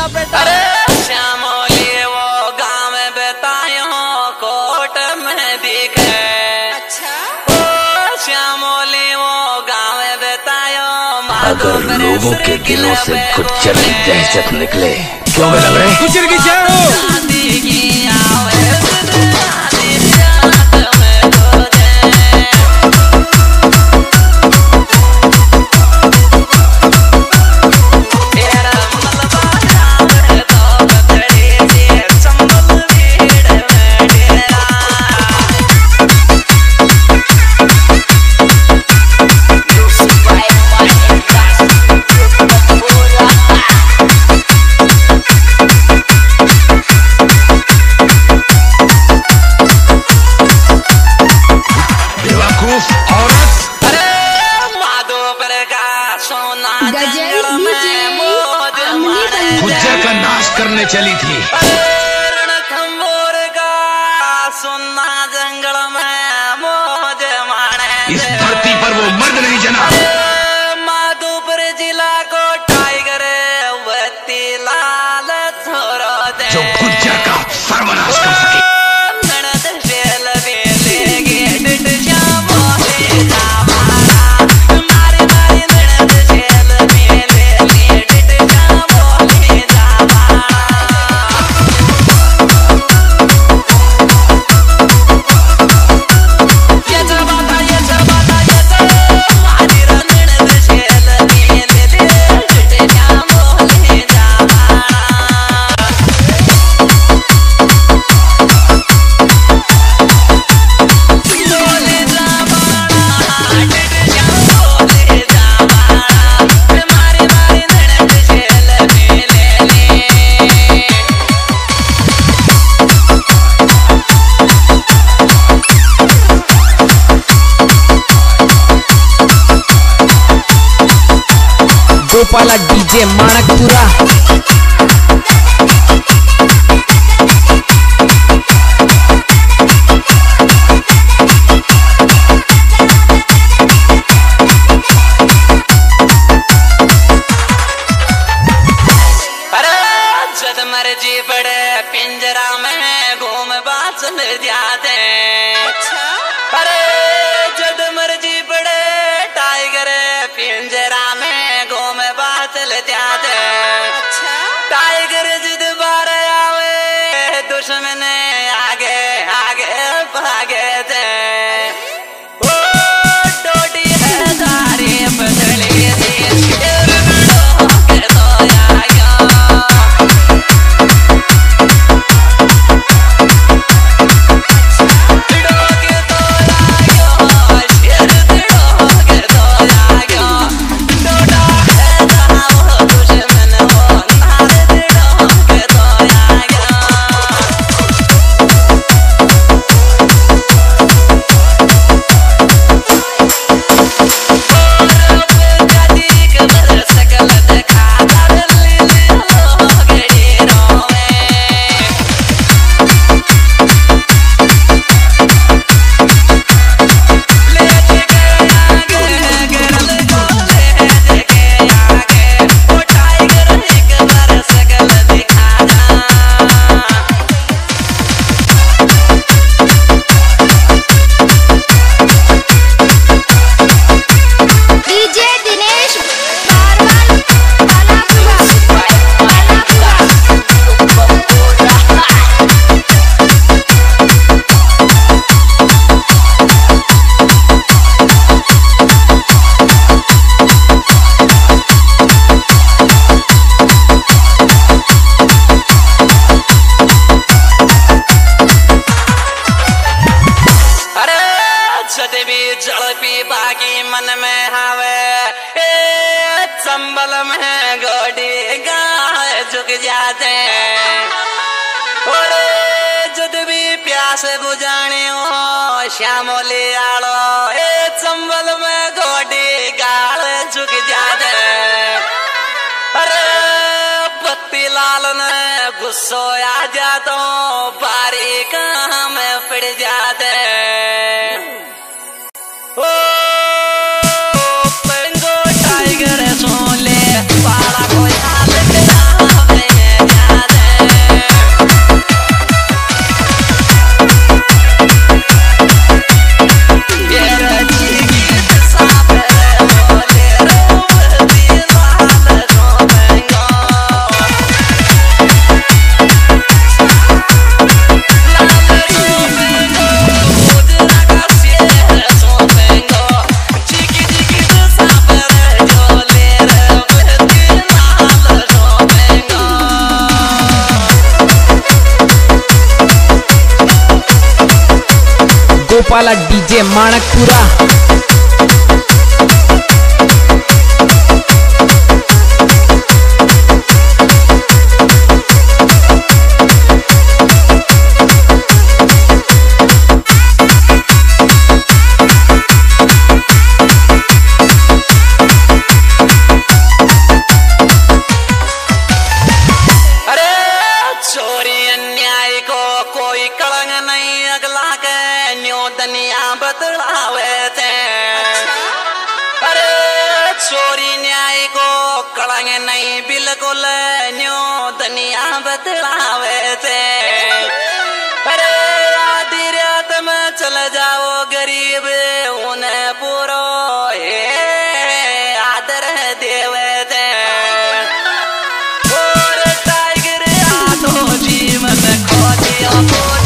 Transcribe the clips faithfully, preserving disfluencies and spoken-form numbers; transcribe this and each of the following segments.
बेटा। अरे श्यामोली वो गाँव में बतायो कोट में दिखे। अच्छा ओ श्यामोली वो गाँव में बतायो। अगर लोगों के दिलों से गुज्जर की दहशत निकले क्यों में लग रहे गुज्जर की जय हो। गुज्जर का नाश करने चली थी। रणथंभौर का सोना जंगल में मौज माने। इस धरती पर वो मर्द नहीं जना। माधोपुर जिला को टाइगर वती लाल छोरो दे जो गुज्जर का सर्वनाश कर सके। गोपाला डीजे माणकपुरा। जद मर्जी पड़े पिंजरा में घूम बाचल जाते। अच्छा अरे जद मर्जी पड़े टाइगर पिंजरा में घूम बाचल जाते। अच्छा टाइगर जिद बार आवे दुश्मन आगे आगे भागे थे। ओ डोडी है सारी पतली संबल में गोडी गाय झुक जाते। और जद भी प्यास बुझाने हो श्यामोली आलो ए संबल में गोडी गाल झुक जाते। अरे पत्ती लाल ने गुस्सो आ जातो बारी कहाँ में पड़ जाते। ओ टाइगर सोले पाला कोई हाल गोपाला डीजे माणकपुरा। दुनिया बदलावे थे। अरे चोरी न्याय को कलंग नहीं बिल्कुल न्यू दुनिया बदलावे थे। अरे आधी रात में चल जाओ गरीब उन्हें पूरो आदर देवे थे। और टाइगर आधो जीवन खो दिया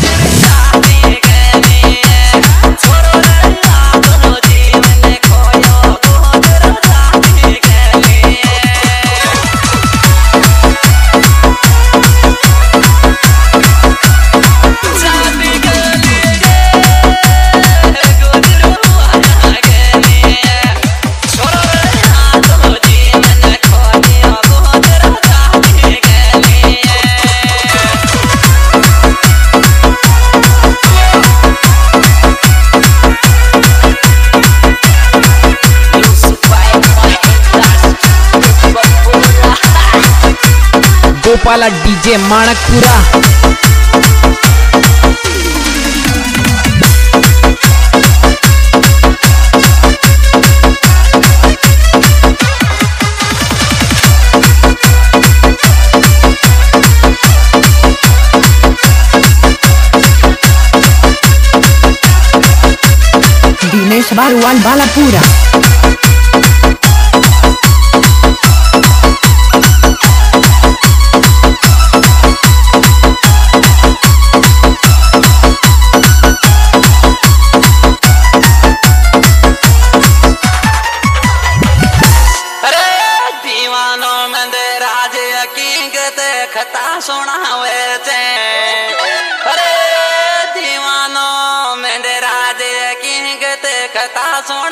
गोपाला डीजे माणकपुरा। दिनेश बालवाल बालापुरा। कथा सुनावे थे। अरे दीवानो मेरे राजे की कथा सुना